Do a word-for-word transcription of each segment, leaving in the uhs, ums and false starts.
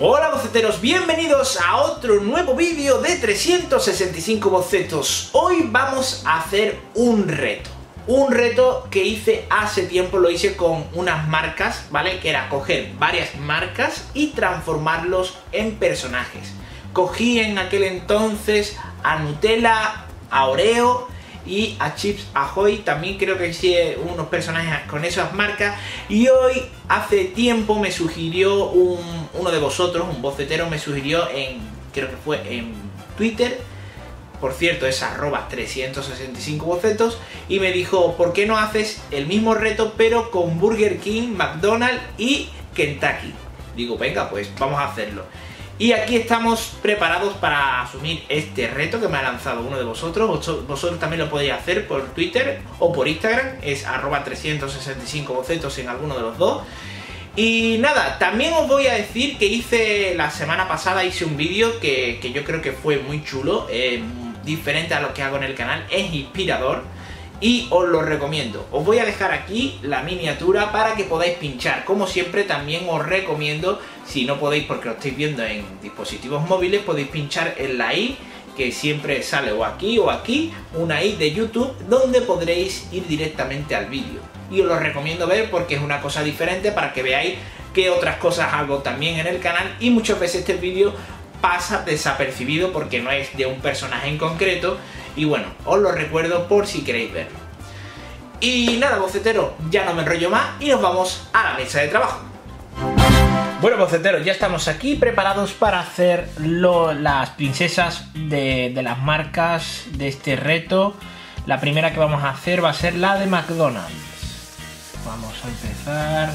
Hola boceteros, bienvenidos a otro nuevo vídeo de trescientos sesenta y cinco bocetos. Hoy vamos a hacer un reto. Un reto que hice hace tiempo, lo hice con unas marcas, ¿vale? Que era coger varias marcas y transformarlos en personajes. Cogí en aquel entonces a Nutella, a Oreo y a Chips Ahoy. También creo que hice unos personajes con esas marcas. Y hoy, hace tiempo, me sugirió un, uno de vosotros, un bocetero, me sugirió en, creo que fue en Twitter, por cierto es arroba trescientos sesenta y cinco bocetos, y me dijo, ¿por qué no haces el mismo reto pero con Burger King, McDonald's y Kentucky? Digo, venga, pues vamos a hacerlo. Y aquí estamos preparados para asumir este reto que me ha lanzado uno de vosotros. Vosotros también lo podéis hacer por Twitter o por Instagram, es arroba trescientos sesenta y cinco bocetos en alguno de los dos. Y nada, también os voy a decir que hice la semana pasada, hice un vídeo que, que yo creo que fue muy chulo, eh, diferente a lo que hago en el canal, es inspirador y os lo recomiendo. Os voy a dejar aquí la miniatura para que podáis pinchar. Como siempre, también os recomiendo, si no podéis porque lo estáis viendo en dispositivos móviles, podéis pinchar en la i, que siempre sale o aquí o aquí, una i de YouTube, donde podréis ir directamente al vídeo. Y os lo recomiendo ver porque es una cosa diferente para que veáis qué otras cosas hago también en el canal, y muchas veces este vídeo pasa desapercibido porque no es de un personaje en concreto. Y bueno, os lo recuerdo por si queréis verlo. Y nada, bocetero, ya no me enrollo más y nos vamos a la mesa de trabajo. Bueno, boceteros, ya estamos aquí preparados para hacer lo, las princesas de, de las marcas de este reto. La primera que vamos a hacer va a ser la de McDonald's. Vamos a empezar.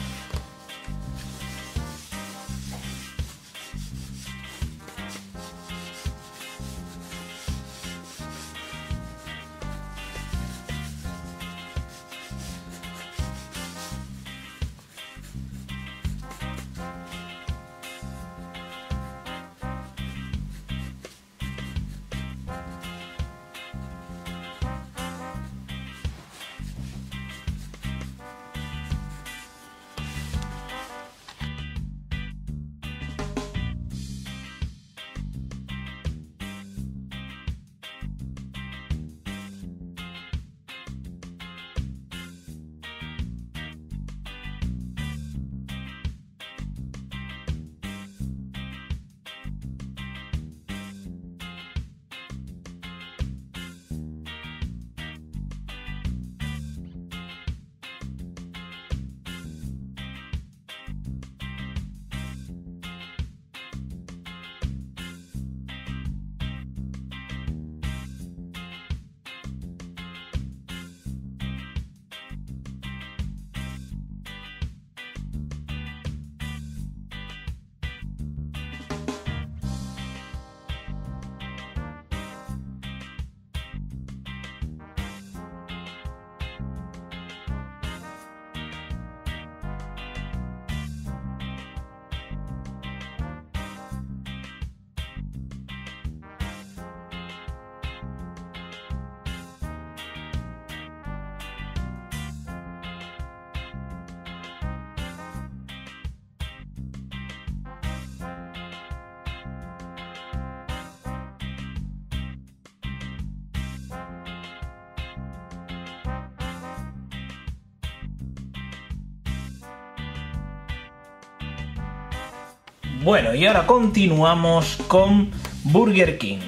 Bueno, y ahora continuamos con Burger King.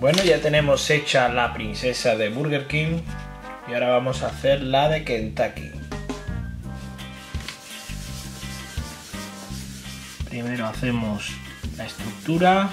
Bueno, ya tenemos hecha la princesa de Burger King y ahora vamos a hacer la de Kentucky. Primero hacemos la estructura.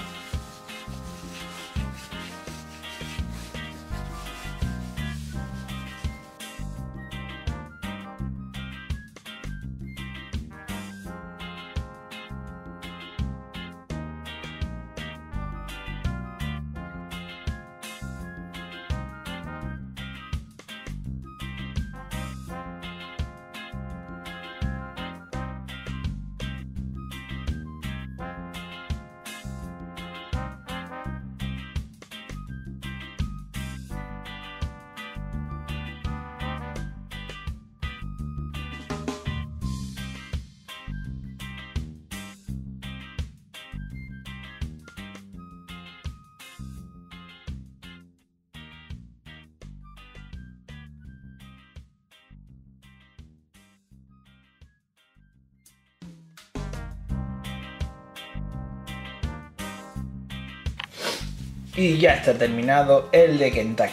Y ya está terminado el de Kentucky.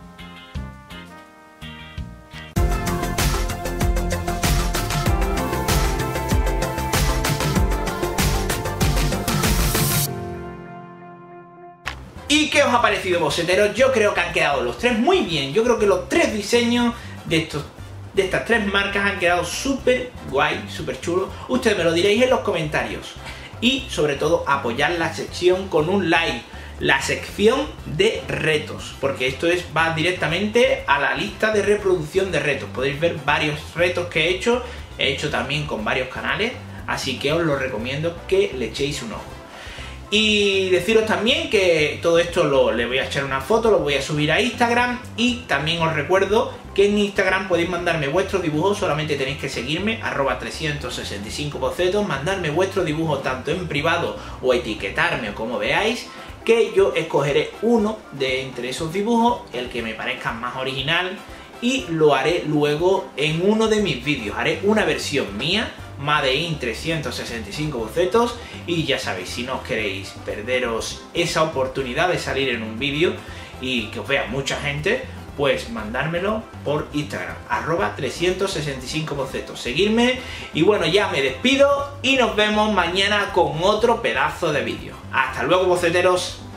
¿Y qué os ha parecido, boceteros? Yo creo que han quedado los tres muy bien. Yo creo que los tres diseños de estos de estas tres marcas han quedado súper guay, súper chulos. Ustedes me lo diréis en los comentarios. Y sobre todo apoyar la sección con un like. La sección de retos, porque esto es va directamente a la lista de reproducción de retos. Podéis ver varios retos que he hecho, he hecho también con varios canales, así que os lo recomiendo que le echéis un ojo. Y deciros también que todo esto lo, le voy a echar una foto, lo voy a subir a Instagram, y también os recuerdo que en Instagram podéis mandarme vuestros dibujos, solamente tenéis que seguirme, arroba trescientos sesenta y cinco bocetos, mandarme vuestros dibujos tanto en privado o etiquetarme o como veáis, que yo escogeré uno de entre esos dibujos, el que me parezca más original, y lo haré luego en uno de mis vídeos. Haré una versión mía, Made in trescientos sesenta y cinco bocetos, y ya sabéis, si no os queréis perderos esa oportunidad de salir en un vídeo y que os vea mucha gente, pues mandármelo por Instagram, arroba trescientos sesenta y cinco bocetos, seguirme. Y bueno, ya me despido y nos vemos mañana con otro pedazo de vídeo. Hasta luego, boceteros.